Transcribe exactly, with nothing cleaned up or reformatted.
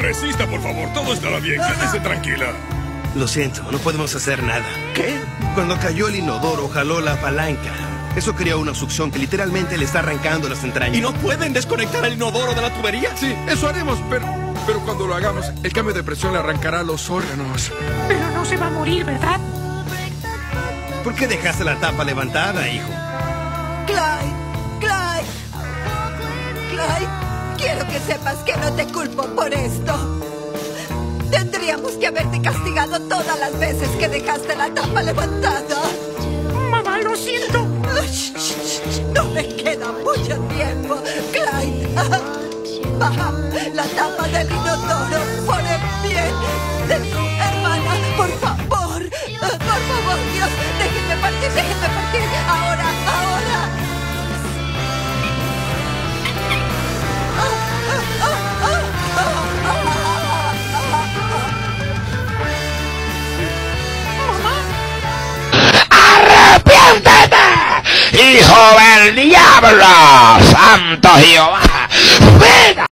resista, por favor. Todo estará bien. Quédese tranquila. Lo siento, no podemos hacer nada. ¿Qué? Cuando cayó el inodoro, jaló la palanca. Eso creó una succión que literalmente le está arrancando las entrañas. ¿Y no pueden desconectar el inodoro de la tubería? Sí, eso haremos, pero, pero cuando lo hagamos, el cambio de presión le arrancará los órganos. Pero no se va a morir, ¿verdad? ¿Por qué dejaste la tapa levantada, hijo? Clyde, Clyde, Clyde, quiero que sepas que no te culpo por esto. Tendríamos que haberte castigado todas las veces que dejaste la tapa levantada. Mamá, lo siento. No me queda mucho tiempo, Clyde. Baja la tapa del inodoro por el bien de tu hermana, por favor. Por favor, Dios, déjenme partir, déjenme partir. Ahora, ahora. ¡Arrepiéntete, hijo del diablo! ¡Santo Jehová! ¡Venga!